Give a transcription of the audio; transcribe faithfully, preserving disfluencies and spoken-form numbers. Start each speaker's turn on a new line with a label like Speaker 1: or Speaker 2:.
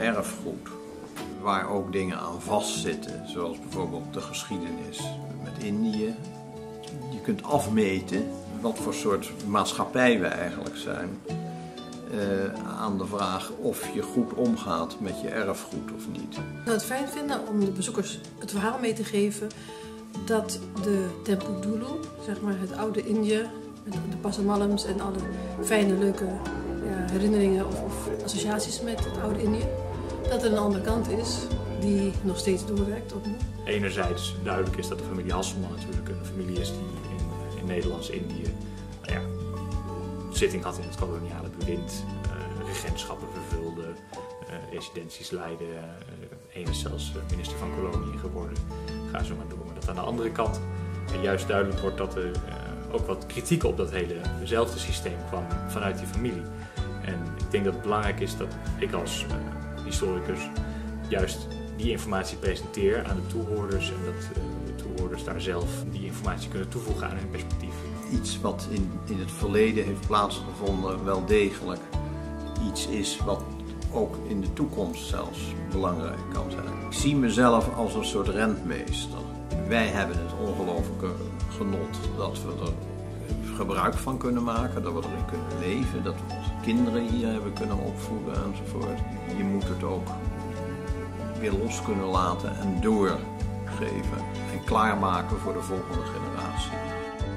Speaker 1: erfgoed, waar ook dingen aan vastzitten, zoals bijvoorbeeld de geschiedenis met Indië. Je kunt afmeten wat voor soort maatschappij we eigenlijk zijn uh, aan de vraag of je goed omgaat met je erfgoed of niet.
Speaker 2: Ik zou het fijn vinden om de bezoekers het verhaal mee te geven dat de Tempu Dulu, zeg maar het oude Indië, met de passamalams en alle fijne, leuke ja, herinneringen of, of associaties met het oude Indië, dat er een andere kant is die nog steeds doorwerkt. Opnieuw.
Speaker 3: Enerzijds duidelijk is dat de familie Hasselman natuurlijk een familie is die in, in Nederlands-Indië nou ja, zitting had in het koloniale bewind, uh, regentschappen vervulde, uh, residenties leidde, uh, een is zelfs minister van Koloniën geworden. Ga zo maar door. Maar dat aan de andere kant uh, juist duidelijk wordt dat er uh, ook wat kritiek op dat helezelfde systeem kwam vanuit die familie. En ik denk dat het belangrijk is dat ik als uh, historicus juist die informatie presenteer aan de toehoorders en dat uh, de toehoorders daar zelf die informatie kunnen toevoegen aan hun perspectief.
Speaker 1: Iets wat in, in het verleden heeft plaatsgevonden wel degelijk iets is wat ook in de toekomst zelfs belangrijk kan zijn. Ik zie mezelf als een soort rentmeester. Wij hebben het ongelooflijke genot dat we er gebruik van kunnen maken, dat we erin kunnen leven, dat we onze kinderen hier hebben kunnen opvoeden enzovoort. Je moet het ook weer los kunnen laten en doorgeven en klaarmaken voor de volgende generatie.